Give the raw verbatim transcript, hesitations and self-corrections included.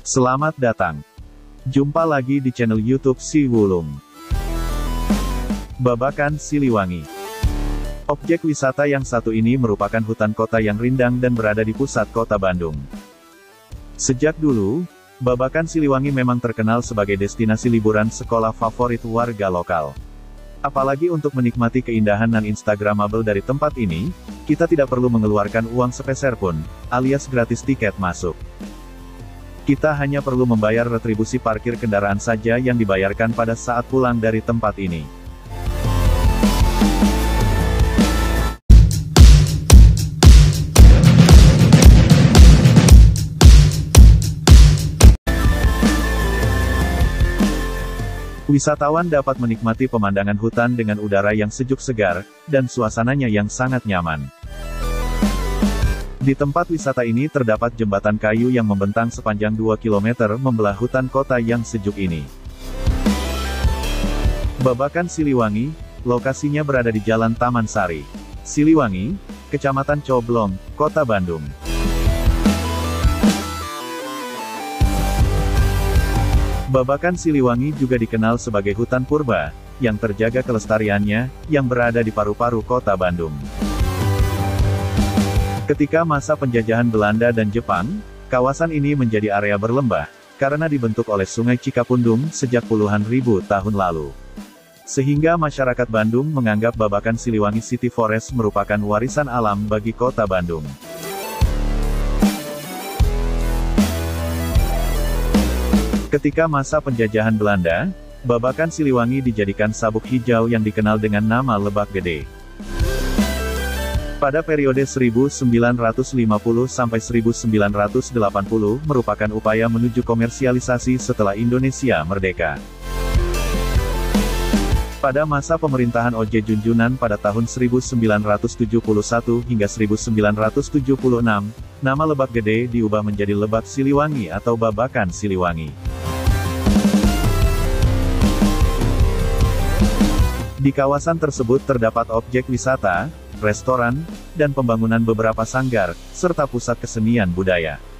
Selamat datang. Jumpa lagi di channel YouTube Si Wulung. Babakan Siliwangi. Objek wisata yang satu ini merupakan hutan kota yang rindang dan berada di pusat kota Bandung. Sejak dulu, Babakan Siliwangi memang terkenal sebagai destinasi liburan sekolah favorit warga lokal. Apalagi untuk menikmati keindahan dan instagramable dari tempat ini, kita tidak perlu mengeluarkan uang sepeser pun, alias gratis tiket masuk. Kita hanya perlu membayar retribusi parkir kendaraan saja yang dibayarkan pada saat pulang dari tempat ini. Wisatawan dapat menikmati pemandangan hutan dengan udara yang sejuk segar, dan suasananya yang sangat nyaman. Di tempat wisata ini terdapat jembatan kayu yang membentang sepanjang dua kilometer membelah hutan kota yang sejuk ini. Babakan Siliwangi, lokasinya berada di Jalan Taman Sari, Siliwangi, Kecamatan Coblong, Kota Bandung. Babakan Siliwangi juga dikenal sebagai hutan purba, yang terjaga kelestariannya, yang berada di paru-paru Kota Bandung. Ketika masa penjajahan Belanda dan Jepang, kawasan ini menjadi area berlembah, karena dibentuk oleh Sungai Cikapundung sejak puluhan ribu tahun lalu. Sehingga masyarakat Bandung menganggap Babakan Siliwangi City Forest merupakan warisan alam bagi Kota Bandung. Ketika masa penjajahan Belanda, Babakan Siliwangi dijadikan sabuk hijau yang dikenal dengan nama Lebak Gede. Pada periode seribu sembilan ratus lima puluh sampai seribu sembilan ratus delapan puluh merupakan upaya menuju komersialisasi setelah Indonesia merdeka. Pada masa pemerintahan O J Junjunan pada tahun seribu sembilan ratus tujuh puluh satu hingga seribu sembilan ratus tujuh puluh enam, nama Lebak Gede diubah menjadi Lebak Siliwangi atau Babakan Siliwangi. Di kawasan tersebut terdapat objek wisata, restoran, dan pembangunan beberapa sanggar, serta pusat kesenian budaya.